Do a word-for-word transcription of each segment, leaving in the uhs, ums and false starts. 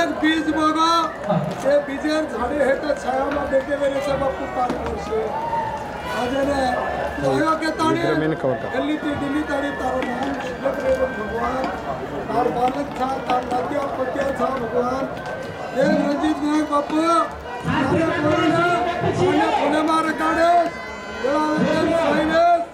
एक बीज बघा ते बीजेर झाडे हेठ छायामा बेटे वेरे से बापू पाच वर्ष आजने तू आयो के ताणे दिल्ली ती दिल्ली ताड़ी तारो नाम शिवक रे भगवान तार बालक था तार नात्या पत्या था भगवान ये रंजीत नायक बापू तारे कोरोना आने पुणे मार काढे वेळा वेळ सायनेस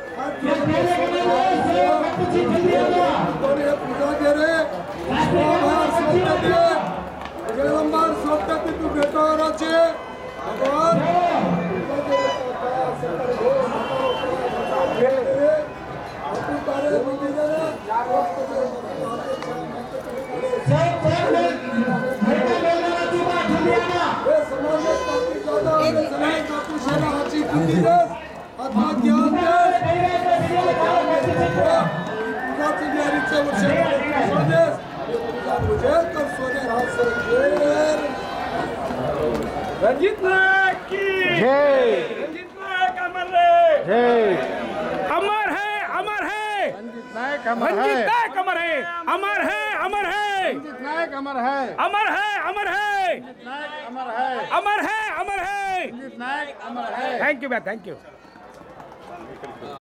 तोरे पूजा करे बार सोते दे जगदंबार सोते तू बेटावर আছে भगवान आपण तारे बुद्धी जरा हे समाज ताकि ज्यादा सलाह का पुशाला हाची बुद्धी दे अथवा ज्ञान दे पूजा तयारीचे वर्ष स्वदेश पूजा मुझे तर सोने हात सर रंजीत नायक की जय रंजीत नायक अमर है जय अमर है अमर है रंजीत नायक अमर रंजीत है नायक अमर है अमर है अमर है रंजीत नायक अमर है अमर है अमर है रंजीत नायक अमर है अमर है अमर है रंजीत नायक अमर है थैंक यू भैया थैंक यू